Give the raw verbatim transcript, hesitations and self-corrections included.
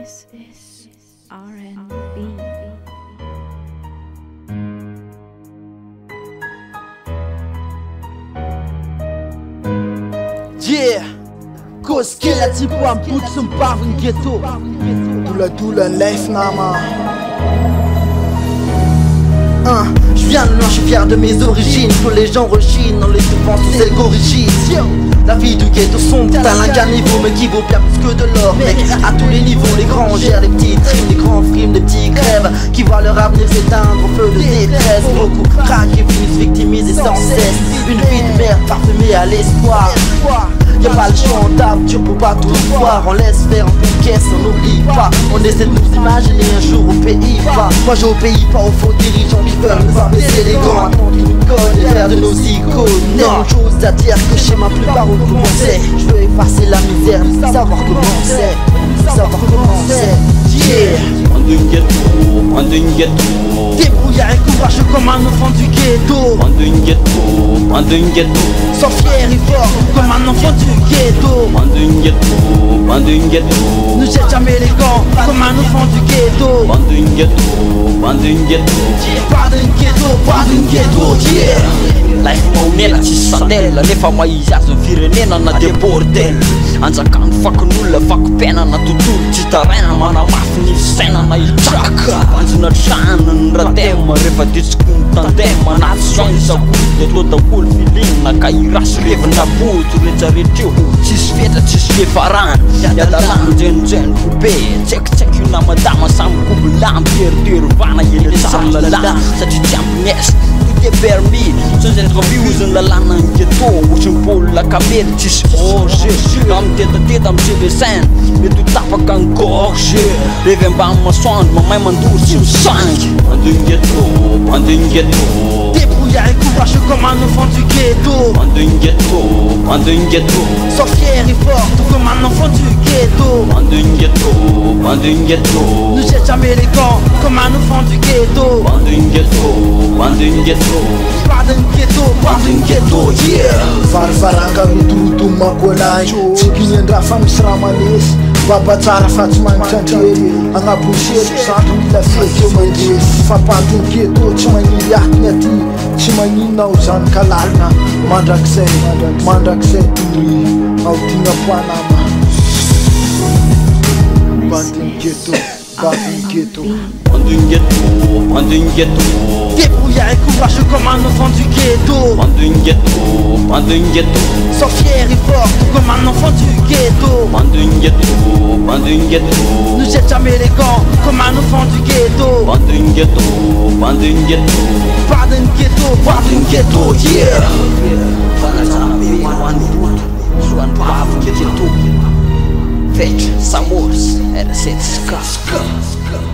This is R and B. Yeah, cause kila tipo am put some power in ghetto. Dula dula life nama. Hein, je viens de loin, je suis fier de mes origines. Que les gens rechignent, on les défense tous celles qu'origine. La vie du ghetto sombre, talent qu'un niveau, mais qui vaut bien plus que de l'or. Mec, à tous les niveaux, les grands gèrent les petits trimes, les grands frimes, les petits crèves, qui voient leur avenir s'éteindre au feu de détresse. Beaucoup craquent et finissent victimisés sans cesse. Une vie de merde parfumée à l'espoir. Y'a pas le choix, on tape dur pour pas tout voir. On laisse faire, on caisse, on n'oublie pas. On essaie de nous imaginer un jour au pays pas. Moi j'obéis pas aux faux dirigeants qui veulent nous abaisser les gants. Attendre qu'ils nous connent et faire de nos icônes. Non, chose à dire que chez ma plupart on commençait. Je veux effacer la misère, mais savoir comment c'est. Savoir comment c'est. Yeah. On d'un ghetto, on d'un ghetto. Débrouillard et courageux comme un enfant du ghetto. On d'un ghetto, on d'un ghetto. Sois fier et fort comme un enfant du ghetto. On d'un ghetto, on d'un ghetto. Ne jette jamais les gants comme un enfant du ghetto. On d'un ghetto, on d'un ghetto. Pas d'un ghetto, pas d'un ghetto, yeah. Life maonela tsisy sandela nefa maizy azy ny firenena na de bordel. Anjakany fakon'olona fakompiainana tontolo tsy taraina manamafy ny fisainana hitraka. Anjona trano ny ratema rehefa ditsiko ny tandema anaty soigny sakoly atao daholo filinina ka irasy revina boto rehetrarehetra eo tsisy fetra tsisy fiafarana iadalana njenonjeno kobe tsaikitsaiky io namadama samy kobolamy teriterivana ele tsara lalana satria tsy ampinesa tout est permis sans être vu ny lalana ny ghetto ohatrin'nybolona kamely tsisy orge amitetateta amy C V cinq mety ho tapaka ny gorge revy ambany masoandro mamay mandory tsy misangy. On d'un ghetto, on d'un ghetto. Débrouillard et courageux comme un enfant du ghetto. On d'un ghetto, on d'un ghetto. Sois fier et fort tout comme un enfant du ghetto. On d'un ghetto, on d'un ghetto. Ne jette jamais les gants comme un enfant du ghetto. On d'un ghetto, on d'un ghetto. Pas d'un ghetto, pas d'un ghetto, yeah. Varvaranga mitoroto makolany tsikiny andrafa misy raha manesy baba tsara fa tsy magnitra andrery agnabosetroko zandro mila fety eo mandresy fampandrony ghetto tsy magnily atiny aty tsy magninona ho zany kalalina mandrakizay mandrakizay toy aodina poanama bandiny ghetto bandiny ghetto. On d'un ghetto, on d'un ghetto. Débrouillard et courageux comme un enfant du ghetto. On d'un ghetto, on d'un ghetto. Sois fier et fort tout comme un enfant du ghetto. On d'un ghetto, on d'un ghetto. Ne jette jamais les gants comme un enfant du ghetto. On d'un ghetto, on d'un ghetto. Pas d'un ghetto, pas d'un ghetto, yeah. Fetch, Samors, era sete ska.